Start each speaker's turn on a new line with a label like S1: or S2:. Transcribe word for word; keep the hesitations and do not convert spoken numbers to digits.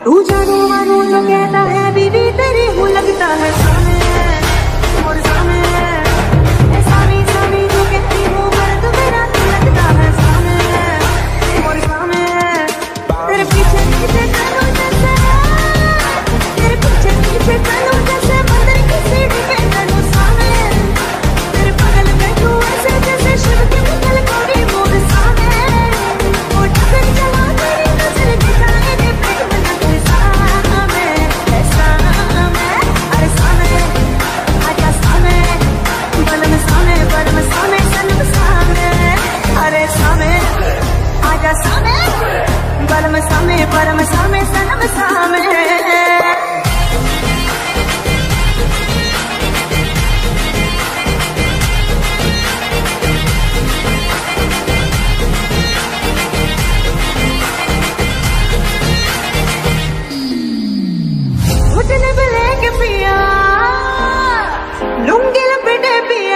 S1: तू जानू मानू जो कहता है बीवी तेरी हूँ लगता है सामे और सामे सामी सामी जो कहती हूँ मर्द मेरा तू लगता है सामे और सामे तेरे पीछे पीछे चलो जैसे तेरे पीछे पीछे चलो जैसे मंदिर की सीढ़ी पे चलो सामे तेरे बगल में तू ऐसे जैसे शिव की मुगल कोड़ी मोर सामे और डगर चला तेरी नजर दिखाए दे पेट में परम सामे परम सामे सनम सामे उठने पे लेके पिया लुंगी लपेटे पिया